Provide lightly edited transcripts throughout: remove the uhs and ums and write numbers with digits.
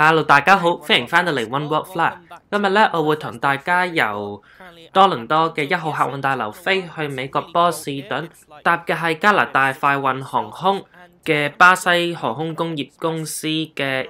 Hello， 大家好，歡迎翻到嚟 One World Flight。今日咧，我會同大家由多倫多嘅1號客運大樓飛去美國波士頓，搭嘅係加拿大快運航空嘅巴西航空工業公司嘅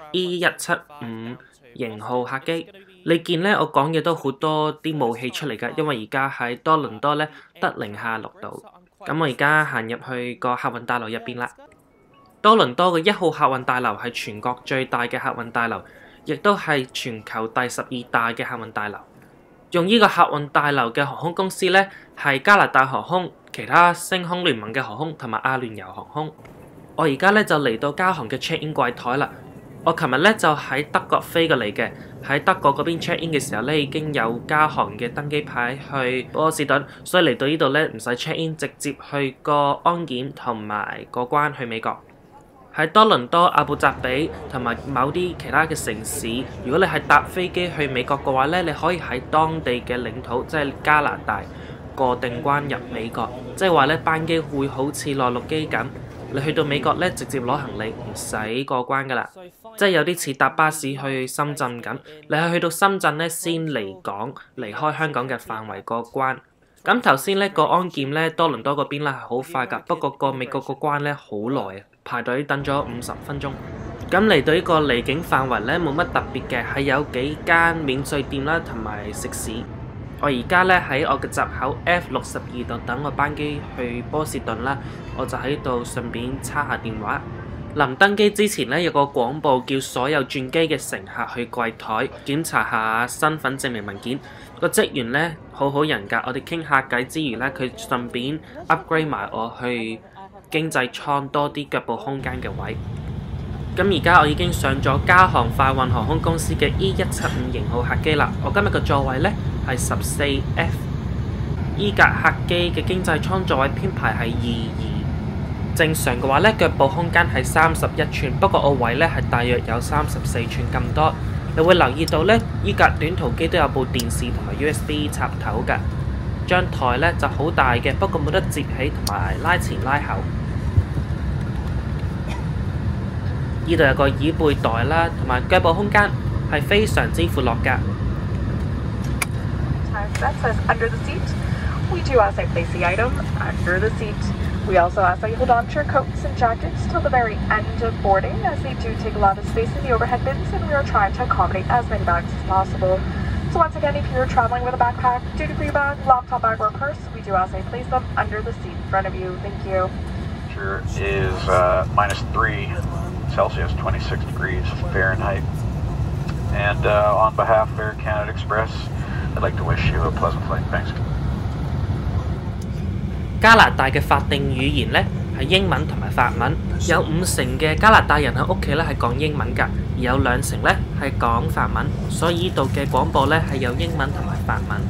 E175型號客機。你見咧，我講嘢都好多啲霧氣出嚟㗎，因為而家喺多倫多咧得零下6度。咁我而家行入去個客運大樓入邊啦。多倫多嘅1號客運大樓係全國最大嘅客運大樓，亦都係全球第12大嘅客運大樓。用呢個客運大樓嘅航空公司呢，係加拿大航空、其他星空聯盟嘅航空同埋阿聯酋航空。我而家呢就嚟到加航嘅 check in 櫃台啦。我琴日呢就喺德國飛過嚟嘅，喺德國嗰邊 check in 嘅時候呢已經有加航嘅登機牌去波士頓，所以嚟到呢度呢唔使 check in， 直接去個安檢同埋過關去美國。喺多倫多、阿布扎比同埋某啲其他嘅城市，如果你係搭飛機去美國嘅話呢，你可以喺當地嘅領土，即係加拿大過定關入美國，即係話呢班機會好似內陸機咁，你去到美國呢，直接攞行李唔使過關噶啦，即係有啲似搭巴士去深圳咁，你係去到深圳呢，先離港離開香港嘅範圍過關。咁頭先呢個安檢呢，多倫多嗰邊呢係好快㗎，不過過美國個關呢好耐啊，排隊等咗50分鐘。咁嚟到呢個離境範圍呢，冇乜特別嘅，係有幾間免稅店啦同埋食肆。我而家呢喺我嘅閘口 F62度等我班機去波士頓啦，我就喺度順便叉下電話。臨登機之前呢，有個廣播叫所有轉機嘅乘客去櫃台檢查下身份證明文件。個職員呢好好人㗎，我哋傾下偈之餘呢，佢順便 upgrade 埋我去經濟艙多啲腳步空間嘅位。咁而家我已經上咗加航快運航空公司嘅 E175型號客機啦。我今日嘅座位呢係14F， 依架客機嘅經濟艙座位編排係22。正常嘅話呢，腳步空間係31寸，不過我位呢係大約有34寸咁多。你會留意到呢，依架短途機都有部電視同埋 USB 插頭㗎。張台呢就好大嘅，不過冇得摺起同埋拉前拉後。呢度有個椅背袋啦，同埋腳步空間係非常之闊落㗎。 We also ask that you hold on to your coats and jackets till the very end of boarding, as they do take a lot of space in the overhead bins, and we are trying to accommodate as many bags as possible. So once again, if you're traveling with a backpack, duty-free bag, laptop bag, or purse, we do ask that you place them under the seat in front of you. Thank you. Temperature is -3 Celsius, 26 degrees Fahrenheit. And on behalf of Air Canada Express, I'd like to wish you a pleasant flight. Thanks. 加拿大嘅法定語言呢係英文同埋法文，有50%嘅加拿大人喺屋企呢係講英文㗎，而有20%呢係講法文，所以呢度嘅廣播呢係有英文同埋法文。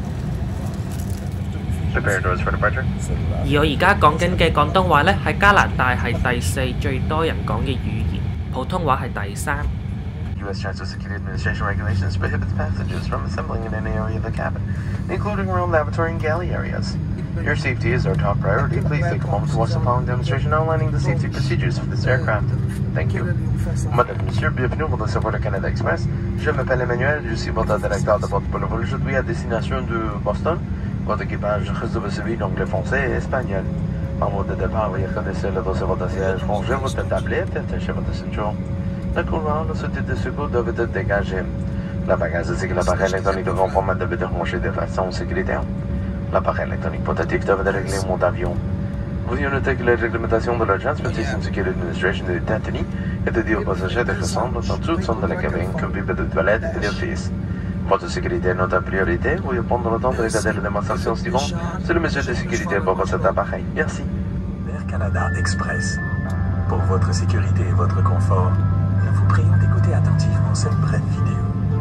而我而家講緊嘅廣東話呢，喺加拿大係第4最多人講嘅語言，普通話係第3。 U.S. Transit Security Administration regulations prohibits passengers from assembling in any area of the cabin, including room, lavatory, and galley areas. Your safety is our top priority. Please take a moment to watch the following demonstration outlining the safety procedures for this aircraft. Thank you. Madame, Monsieur, bienvenue au vol de Savoir Canada Express. Je m'appelle Emmanuel, je suis votre directeur de bord pour le vol aujourd'hui à destination de Boston. Votre équipage réserve celui d'anglais, français et espagnol. Par mot de départ, veuillez reconnaître le dossier de votre siège, rangez votre tablette et attachez votre ceinture. Le couloir, le sortie de secours doivent être dégagés. La bagage ainsi que l'appareil électronique de compromis doivent être rangés de façon sécuritaire. L'appareil électronique portatif doit être réglé en mode avion. Veuillez noter que la réglementation de l'Agence Transit Security Administration est établie et de dire aux passagers de descendre dans toutes zones de la cabine, comme pipe de toilette et d'office. Votre sécurité est notre priorité. Veuillez prendre le temps de regarder la démonstration suivante sur les mesures de sécurité pour cet appareil. Merci. Air Canada Express. Pour votre sécurité et votre confort, nous vous prions d'écouter attentivement cette brève vidéo.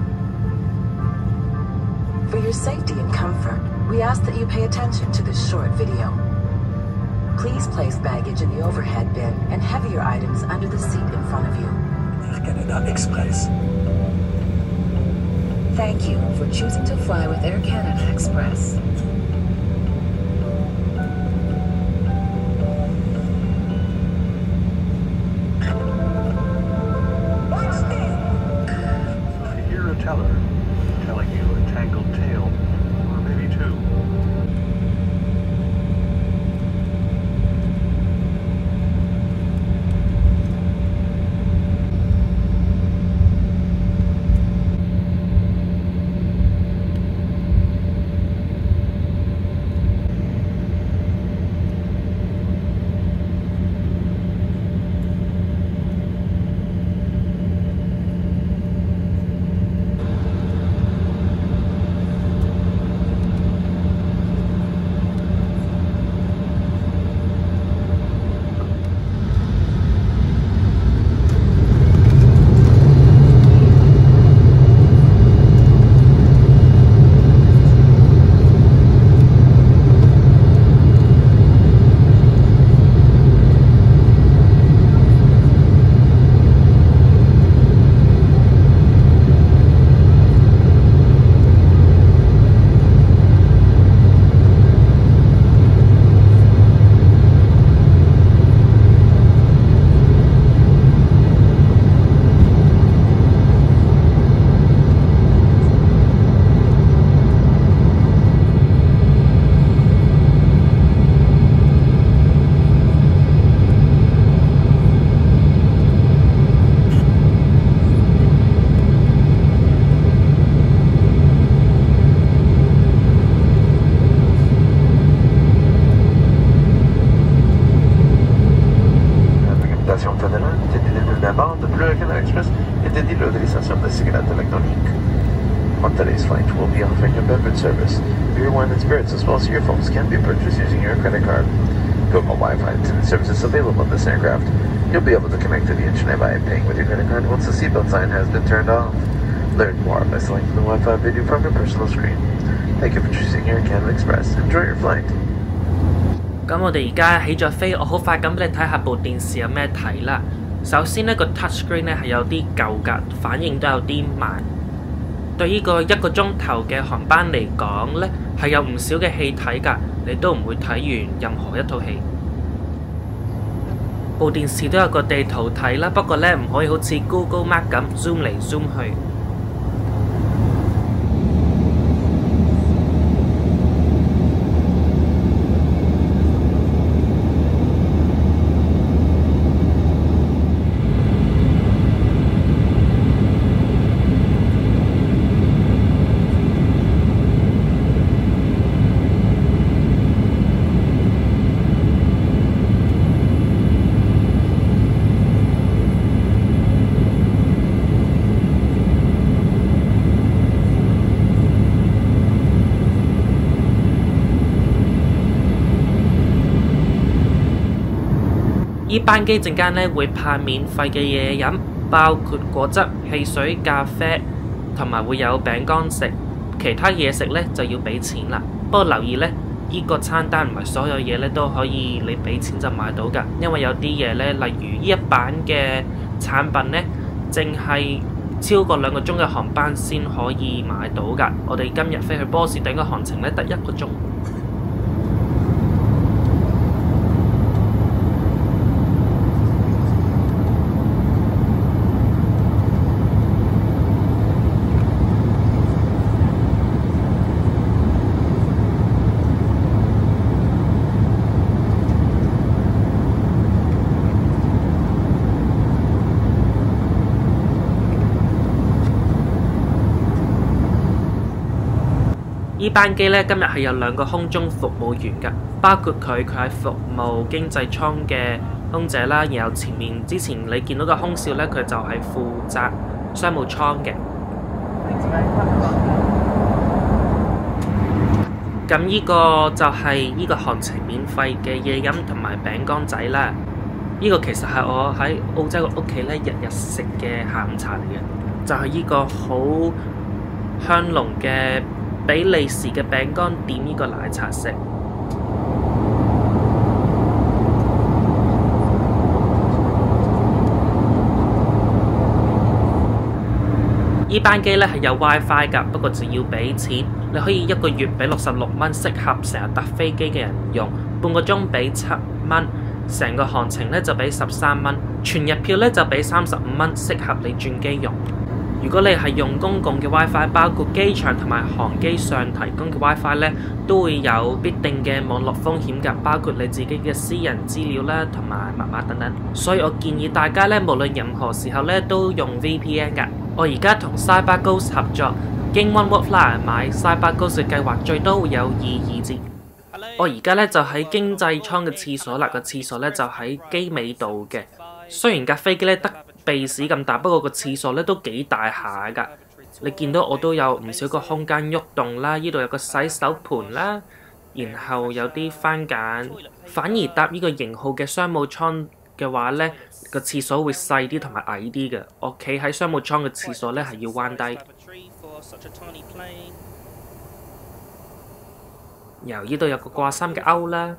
For your safety and comfort, we ask that you pay attention to this short video. Please place baggage in the overhead bin and heavier items under the seat in front of you. Air Canada Express. Thank you for choosing to fly with Air Canada Express. información más adelante, de la bord de Bleu Canal Express et de l'utilisation de cigarettes électroniques. On today's flight, we'll be offering a beverage service. Beer, wine, and spirits, as well as earphones, can be purchased using your credit card. Local Wi-Fi internet services available on this aircraft. You'll be able to connect to the internet by paying with your credit card once the seatbelt sign has been turned off. Learn more by selecting the Wi-Fi video from your personal screen. Thank you for choosing Air Canada Express. Enjoy your flight. 咁我哋而家起咗飛，我好快咁俾你睇下部電視有咩睇啦。首先呢個 touchscreen 咧係有啲舊㗎，反應都有啲慢。對呢個1個鐘頭嘅航班嚟講呢，係有唔少嘅戲睇㗎，你都唔會睇完任何一套戲。部電視都有個地圖睇啦，不過呢唔可以好似 Google Map 咁 zoom 嚟 zoom 去。依班機陣間咧會派免費嘅嘢飲，包括果汁、汽水、咖啡，同埋會有餅乾食。其他嘢食咧就要俾錢啦。不過留意咧，依個餐單唔係所有嘢咧都可以你俾錢就買到㗎，因為有啲嘢咧，例如依一版嘅產品咧，淨係超過2個鐘嘅航班先可以買到㗎。我哋今日飛去波士頓嘅航程咧得1個鐘。依班機咧今日係有2個空中服務員㗎，包括佢係服務經濟艙嘅空姐啦，然後前面之前你見到嘅空少咧，佢就係負責商務艙嘅。咁依個就係依個航程免費嘅嘢飲同埋餅乾仔啦。依個其實係我喺澳洲嘅屋企咧日日食嘅下午茶嚟嘅，就係依個好香濃嘅比利時嘅餅乾點呢個奶茶食。依班機咧係有 WiFi 㗎，不過就要俾錢。你可以1個月俾66蚊，適合成日搭飛機嘅人用；半個鐘俾7蚊，成個航程咧就俾13蚊；全日票咧就俾35蚊，適合你轉機用。如果你係用公共嘅 WiFi， 包括機場同埋航機上提供嘅 WiFi 咧，都會有必定嘅網絡風險㗎，包括你自己嘅私人資料啦，同埋密碼等等。所以我建議大家咧，無論任何時候咧，都用 VPN 㗎。我而家同 CyberGhost 合作，經 OneWorld Flyer 買 CyberGhost 嘅計劃，最多會有2折。我而家咧就喺經濟艙嘅廁所啦，個廁所咧就喺機尾度嘅。雖然架飛機咧得鼻屎咁大，不過個廁所咧都幾大下㗎。你見到我都有唔少個空間喐動啦，呢度有個洗手盤啦，然後有啲番梘。反而搭呢個型號嘅商務艙嘅話咧，個廁所會細啲同埋矮啲嘅。我企喺商務艙嘅廁所咧係要彎低。由呢度有個掛衫嘅鈎啦。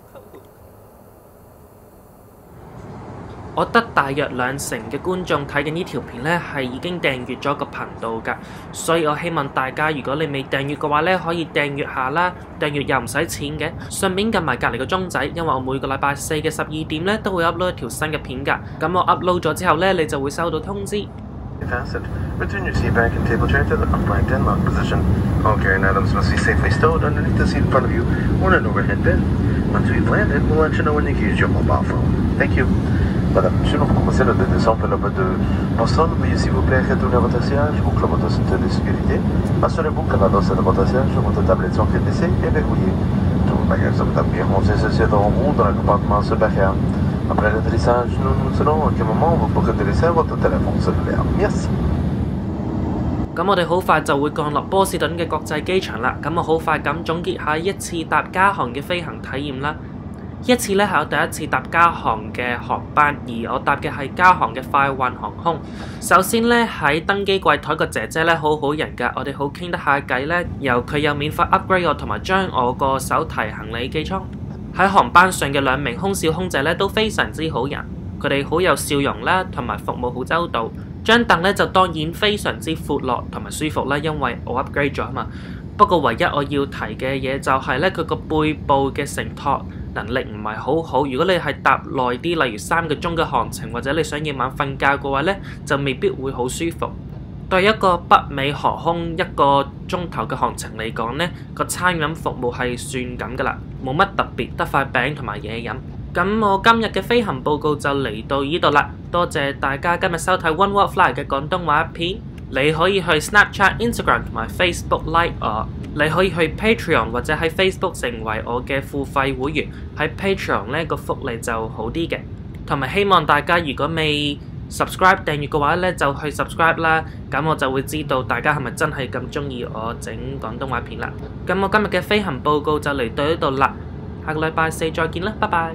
我得大約2成嘅觀眾睇緊呢條片呢係已經訂閱咗個頻道㗎，所以我希望大家如果你未訂閱嘅話呢，可以訂閱下啦，訂閱又唔使錢嘅，順便撳埋隔離個鐘仔，因為我每個禮拜4嘅12點呢都會 upload 一條新嘅片㗎，咁我 upload 咗之後呢，你就會收到通知。 Return your seat back and table chair to the upright and lock position. All carrying items must be safely stowed underneath the seat in front of you or in an overhead bin. Once we've landed, we'll let you know when you can use your mobile phone. Thank you. Madame, monsieur, nous commençons notre descente au niveau de Boston. Veuillez s'il vous plaît retourner à votre siège, boucle votre ceinture de sécurité. Assurez-vous que la dosse de votre siège et votre tablette sont clés et verrouillées. Tous vos bagages sont bien rangés ceci en haut dans le compartiment supérieur. Après l'atterrissage, nous nous serons à quel moment vous pourrez délaisser votre téléphone cellulaire. Merci. 咁我哋好快就會降落波士頓嘅國際機場啦。咁我好快咁總結下一次搭加航嘅飛行體驗啦。一次咧係我第一次搭加航嘅航班，而我搭嘅係加航嘅快運航空。首先咧喺登機櫃台個姐姐咧好好人㗎，我哋好傾得下偈咧，由佢有免費 upgrade 我同埋將我個手提行李寄艙。喺航班上嘅2名空少空姐咧都非常之好人，佢哋好有笑容啦，同埋服務好周到。張凳咧就當然非常之闊落同埋舒服啦，因為我 upgrade 咗啊嘛。不過唯一我要提嘅嘢就係咧，佢個背部嘅承托能力唔係好好。如果你係搭耐啲，例如3個鐘嘅航程，或者你想夜晚瞓覺嘅話咧，就未必會好舒服。對一個北美航空1個鐘頭嘅航程嚟講咧，個餐飲服務係算咁噶啦，冇乜特別，得塊餅同埋嘢飲。咁我今日嘅飛行報告就嚟到呢度啦，多謝大家今日收睇 One World Fly 嘅廣東話片。你可以去 Snapchat、Instagram 同埋 Facebook like 我，你可以去 Patreon 或者喺 Facebook 成為我嘅付費會員。喺 Patreon 呢個福利就好啲嘅，同埋希望大家如果未 subscribe 訂閱嘅話呢，就去 subscribe 啦，咁我就會知道大家係咪真係咁中意我整廣東話片啦。咁我今日嘅飛行報告就嚟到呢度啦，下個禮拜4再見啦，拜拜。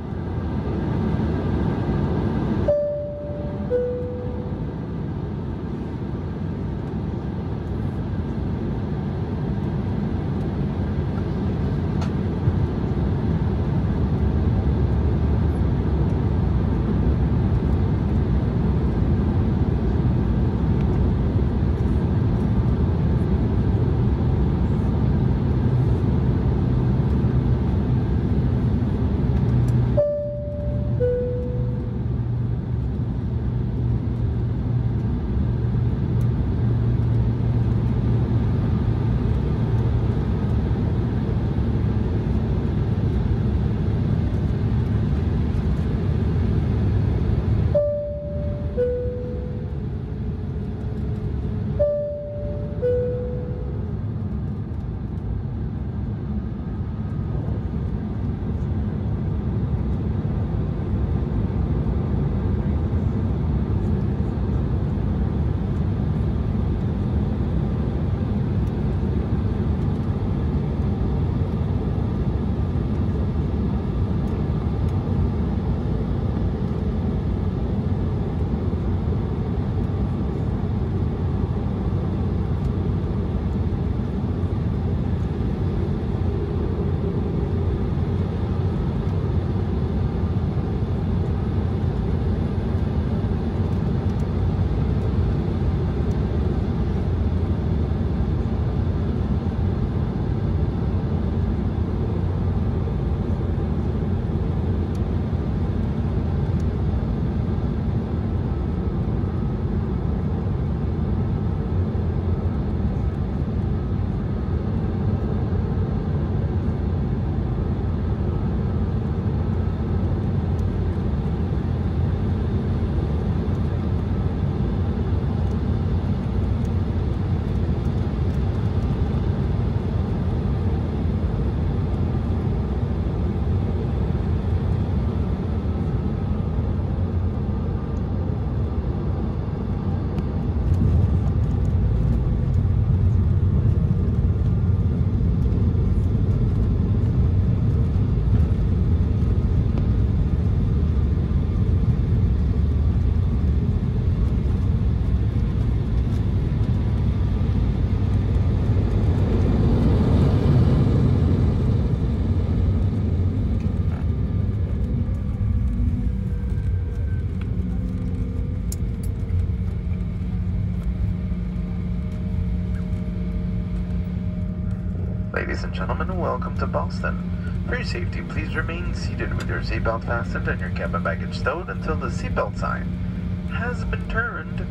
Ladies and gentlemen, welcome to Boston. For your safety, please remain seated with your seatbelt fastened and your cabin baggage stowed until the seatbelt sign has been turned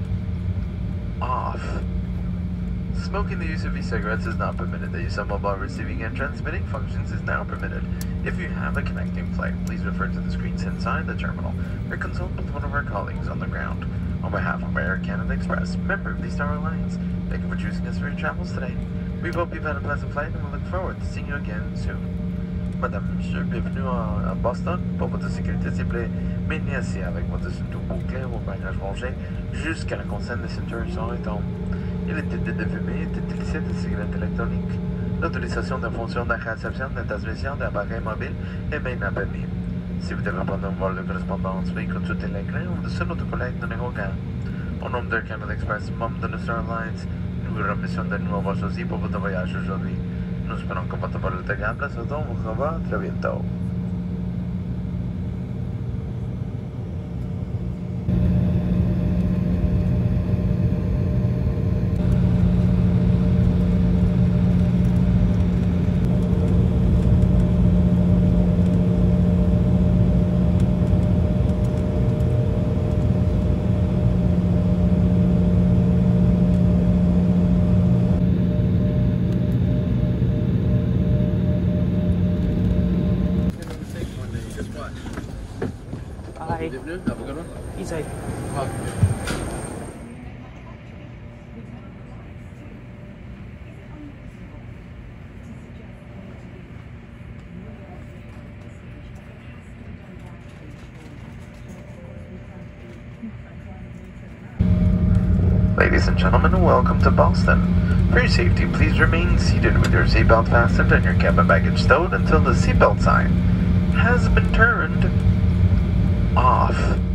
off. Smoking the use of e-cigarettes is not permitted. The use of mobile receiving and transmitting functions is now permitted. If you have a connecting flight, please refer to the screens inside the terminal or consult with one of our colleagues on the ground. On behalf of Air Canada Express, member of the Star Alliance, thank you for choosing us for your travels today. We hope you've had a pleasant flight and we look forward to seeing you again soon. madame, monsieur, bienvenue à Boston. Pour votre sécurité, s'il vous plaît, maintenez assis avec votre ceinture bouclée ou bagage rangé jusqu'à la consigne de ceinture sans étombe. Il est interdit de fumer, d'utiliser des cigarettes électroniques. L'utilisation de fonctions de réception, de transmission d'appareils mobiles est maintenant permis. Si vous devez prendre un vol de correspondance, veuillez consulter l'écran ou dessus notre collègue numéro 4. Au nom de Canada Express, membre de Nostar Airlines, nous vous remercions de nous avoir choisi pour votre voyage aujourd'hui. Nous espérons que votre vol est agréable, surtout on vous revoit très bientôt. Bye. Have a good one. Easy. Ladies and gentlemen, welcome to Boston. For your safety, please remain seated with your seatbelt fastened and your cabin baggage stowed until the seatbelt sign has been turned off.